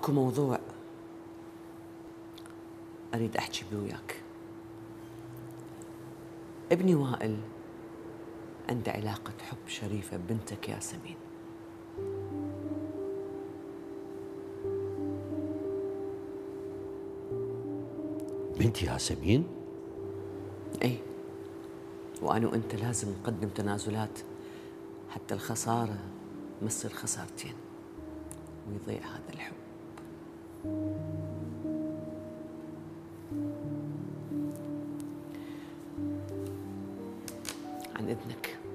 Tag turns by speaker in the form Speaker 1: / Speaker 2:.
Speaker 1: اكو موضوع اريد احكي بيه وياك. ابني وائل عنده علاقة حب شريفة ببنتك ياسمين.
Speaker 2: بنتي ياسمين؟
Speaker 1: اي، وانا وانت لازم نقدم تنازلات حتى الخسارة ما تصير خسارتين ويضيع هذا الحب. عن إذنك.